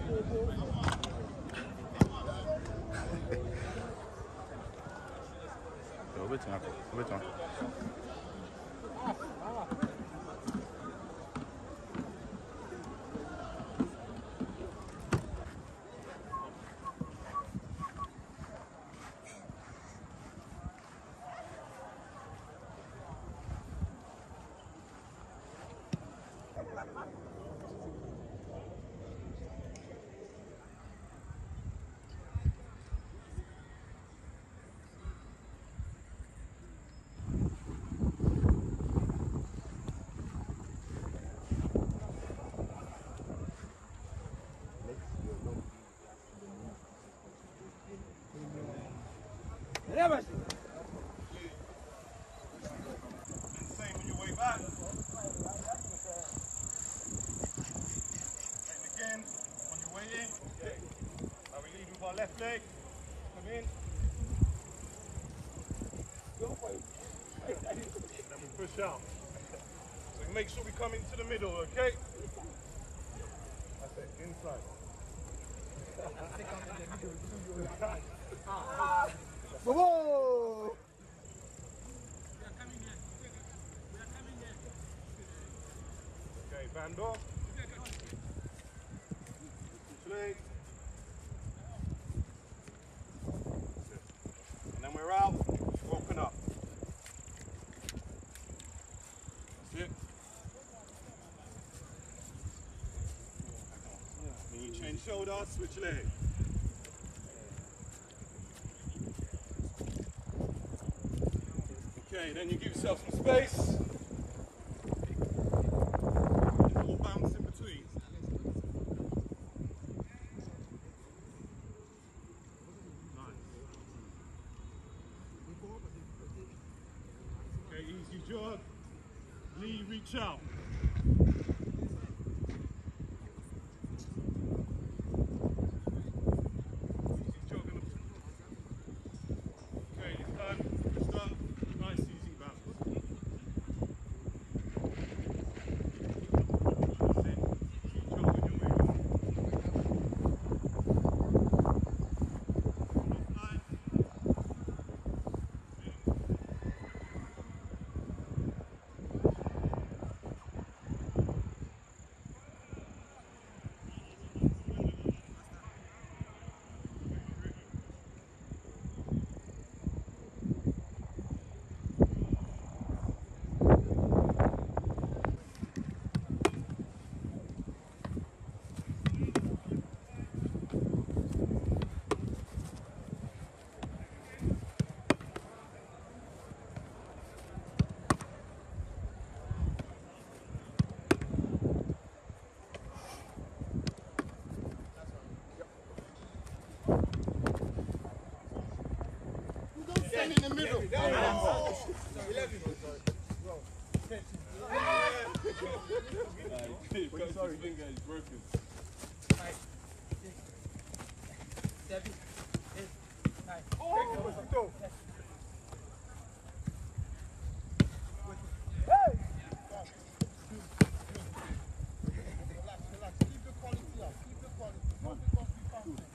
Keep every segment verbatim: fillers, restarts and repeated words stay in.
Obetun ako. Obetun. Same on your way back. And again, on your way in. Now we lead with our left leg. Come in. Then we push out. So make sure we come into the middle, okay? That's it, inside. Whoa! Okay, band off. Switch leg. And then we're out, open up. That's it. Then you change shoulder, switch leg. Okay, then you give yourself some space. Little bounce in between. Nice. Okay, easy jog. Knee, reach out. Easy jogging. Okay, it's done. It's done. Nice, easy bounce. That's it. Keep jogging your way. Offline. Stand in the middle. Oh. Wait, sorry, finger is broken. Five, six, seven, eight, nine. Oh, go. Hey! Relax, relax. Keep the quality up. Keep the quality. Don't become too confident.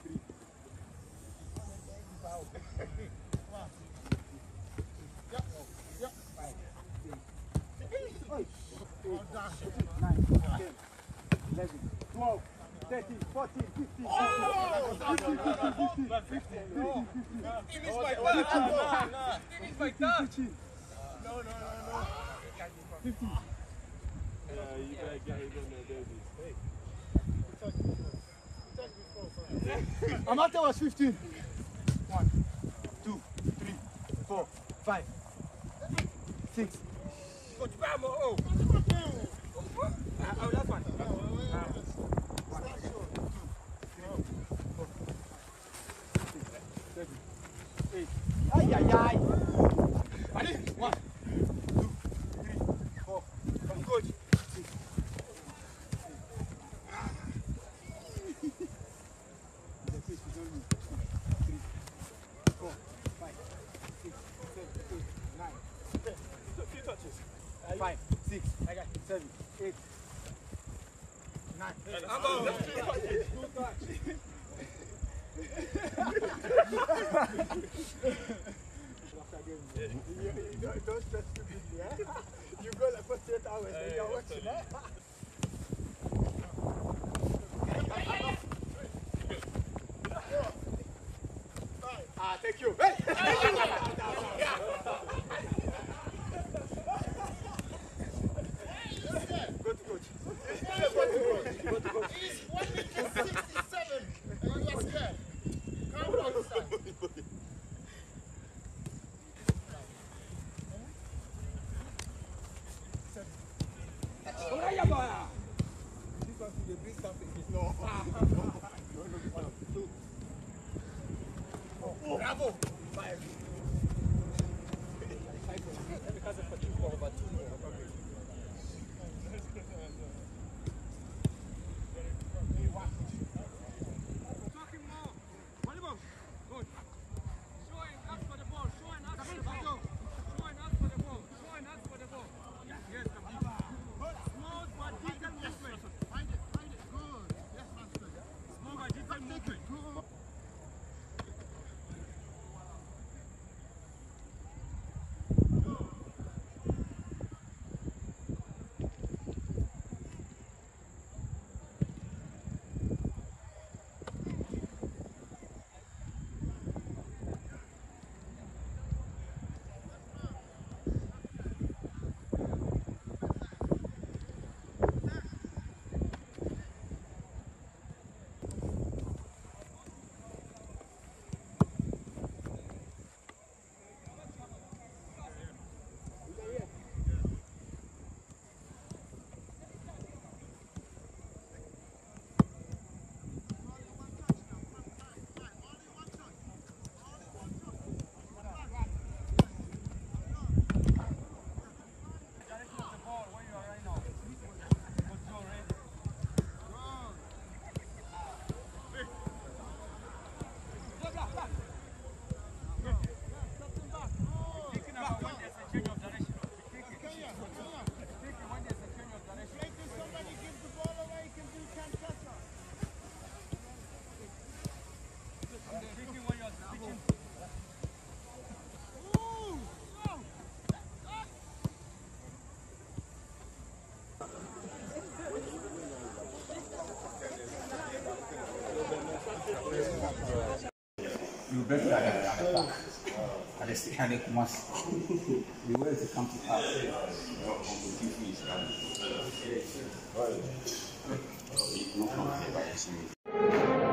One. Yep. Yep. Five. All done. Nine. Ten. Eleven. Twelve. Thirteen. Fourteen. Fifteen. Oh! Fifteen. Fifteen. No. Fifteen. Fifteen is my Fifteen. touch. Fifteen is my touch. Fifteen. No, no, no, no. Fifteen. Yeah, you gotta get it on there, baby. Amata was fifteen. One, two, three, four, five, six. Coach Bama, oh! Oh, that's fine. Seven, eight. Ay, ay, ay. Ready? One, two, three, four. Come, coach. Six. Three, four, five, six, seven, eight, nine, ten. Few touches. Five, six, seven, eight, nine. I'm on. You don't, don't stress too big, yeah? You go like forty-eight hours and you're watching, eh? Ah, thank you. Hey! Go to coach. Go to coach. He's one minute sixty-seven. And you are scared. Calm down, son. This one to the big something. No. Bravo. Five. Because of fatigue for over two more. Talking more. Volleyball. Good. Showing up for the ball. Showing up for the ball. Showing up for the ball. Showing up for the ball. Yes, small but detailed movement. Find it, find it. Good. Yes, master. Small but detailed movement. Good. You better at the back. At the stick and the commas. The way to come to pass. No,